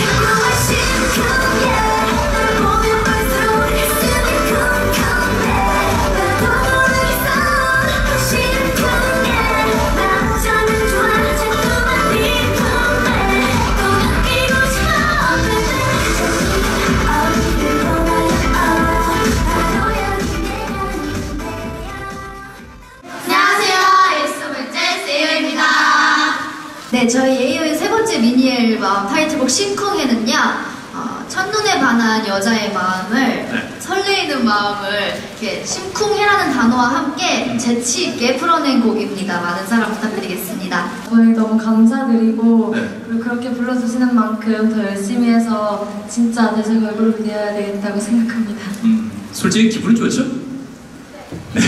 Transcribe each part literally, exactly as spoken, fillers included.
네, 저희 에이오의 세 번째 미니 앨범 타이틀곡 심쿵해는요, 어, 첫눈에 반한 여자의 마음을, 네. 설레이는 마음을 이렇게 심쿵해라는 단어와 함께 재치 있게 풀어낸 곡입니다. 많은 사랑 부탁드리겠습니다. 저희 너무 감사드리고, 네. 그리고 그렇게 불러주시는 만큼 더 열심히 해서 진짜 대세 걸그룹이 되어야 되겠다고 생각합니다. 음, 솔직히 기분은 좋죠? 네.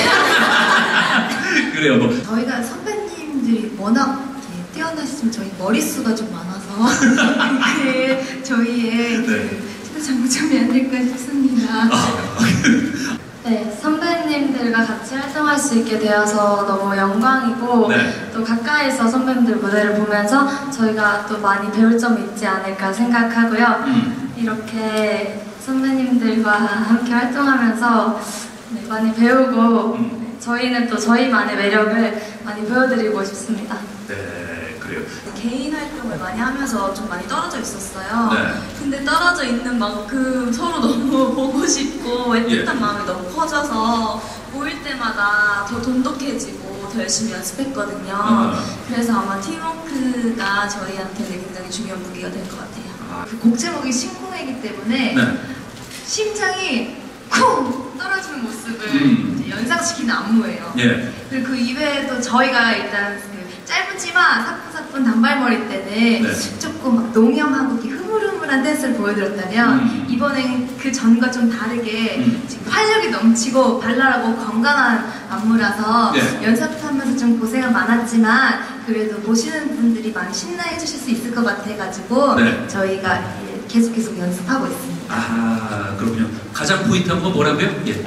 그래요, 뭐. 저희가 선배님들이 워낙 뛰어나시지만 저희 머릿수가 좀 많아서 그게 저희의 네. 그 장점이 아닐까 싶습니다. 네, 선배님들과 같이 활동할 수 있게 되어서 너무 영광이고, 네. 또 가까이서 선배님들 무대를 보면서 저희가 또 많이 배울 점이 있지 않을까 생각하고요. 음. 이렇게 선배님들과 함께 활동하면서 네, 많이 배우고, 음. 네, 저희는 또 저희만의 매력을 많이 보여드리고 싶습니다. 네, 그래요. 개인 활동을 많이 하면서 좀 많이 떨어져 있었어요. 네. 근데 떨어져 있는 만큼 서로 너무 보고 싶고 애틋한 예. 마음이 너무 커져서 모일 때마다 더 돈독해지고 더 열심히 연습했거든요. 아. 그래서 아마 팀워크가 저희한테는 굉장히 중요한 무기가 될 것 같아요. 아. 그 곡 제목이 심쿵이기 때문에 네. 심장이 쿵 떨어지는 모습을 음. 이제 연상시키는 안무예요. 예. 그리고 그 이외에도 저희가 일단 그 짧지만 사뿐사뿐 단발머리 때는 네. 조금 막 농염하고 이렇게 흐물흐물한 댄스를 보여드렸다면 음. 이번엔 그 전과 좀 다르게 음. 지금 활력이 넘치고 발랄하고 건강한 안무라서 네. 연습하면서 좀 고생은 많았지만 그래도 보시는 분들이 많이 신나해 주실 수 있을 것 같아가지고 네. 저희가 계속 계속 연습하고 있습니다. 아, 그렇군요. 가장 포인트한 건 뭐라고요? 예.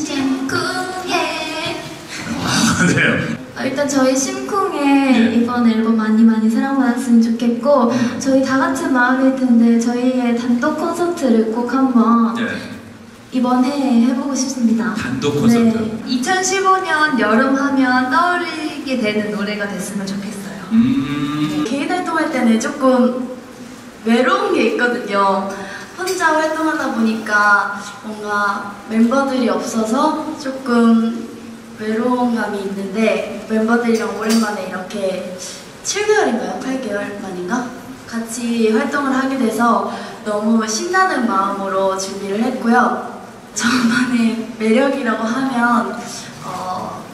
심쿵해. 아, 네요. 일단 저희 심쿵에 예. 이번 앨범 많이 많이 사랑받았으면 좋겠고, 저희 다 같은 마음일 텐데 저희의 단독 콘서트를 꼭 한번 예. 이번 해에 해보고 싶습니다. 단독 콘서트. 네. 이천십오 년 여름 하면 떠올리게 되는 노래가 됐으면 좋겠어요. 음. 개인 활동할 때는 조금 외로운 게 있거든요. 혼자 활동하다 보니까 뭔가 멤버들이 없어서 조금 외로운 감이 있는데, 멤버들이랑 오랜만에 이렇게 칠 개월인가요? 팔 개월 만인가? 같이 활동을 하게 돼서 너무 신나는 마음으로 준비를 했고요. 저만의 매력이라고 하면 어...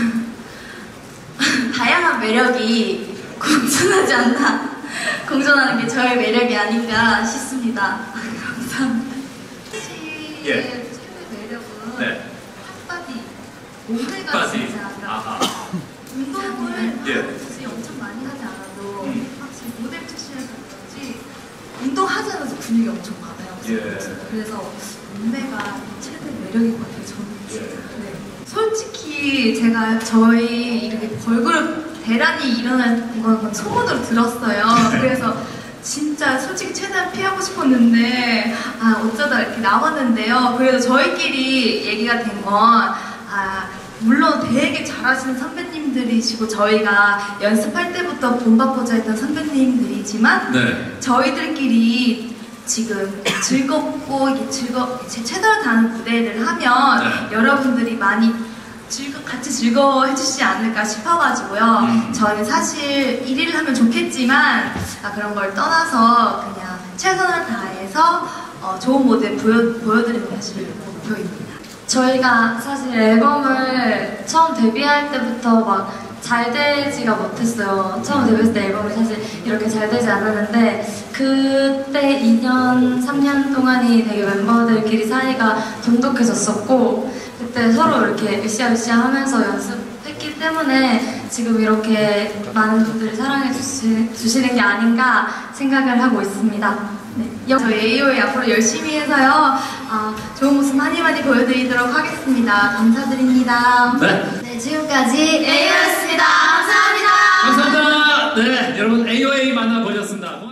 다양한 매력이 공존하지 않나, 공존하는 게 저의 매력이 아닌가 싶습니다. 감사합니다. 예. 최고의 매력은 네. 핫바디, 몸매가 핫바디. 진짜 아하. 운동을 예. 굳이 엄청 많이 하지 않아도 음. 확실히 모델 출신을 그런지 운동하지 않아서 근육이 엄청 많아요. 예. 그래서 몸매가 최대 매력인 것 같아요. 저는 진짜. 예. 네. 솔직히 제가 저희 이렇게 걸그룹 대란이 일어날 건 소문으로 들었어요. 그래서 진짜 솔직히 최대한 피하고 싶었는데 아 어쩌다 이렇게 나왔는데요. 그래도 저희끼리 얘기가 된 건 아 물론 되게 잘하시는 선배님들이시고 저희가 연습할 때부터 본받고자 했던 선배님들이지만 네. 저희들끼리 지금 즐겁고 이게 즐거 제 최선을 다하는 무대를 하면 네. 여러분들이 많이 즐거, 같이 즐거워해 주시지 않을까 싶어가지고요. 음. 저는 사실 일 위를 하면 좋겠지만 아, 그런 걸 떠나서 그냥 최선을 다해서 어, 좋은 무대 보여, 보여드리는 게 사실 목표입니다. 저희가 사실 앨범을 처음 데뷔할 때부터 막 잘 되지가 못했어요. 처음 데뷔했을 때 앨범이 사실 이렇게 잘 되지 않았는데, 그때 이 년, 삼 년 동안이 되게 멤버들끼리 사이가 돈독해졌었고, 그때 서로 이렇게 으쌰으쌰 하면서 연습했기 때문에 지금 이렇게 많은 분들이 사랑해 주시, 주시는 게 아닌가 생각을 하고 있습니다. 네. 저희 에이오이 앞으로 열심히 해서요. 아, 좋은 모습 많이 많이 보여드리도록 하겠습니다. 감사드립니다. 네. 네, 지금까지 에이오이였습니다. 감사합니다. 감사합니다. 네, 여러분 에이오에이 만나보셨습니다.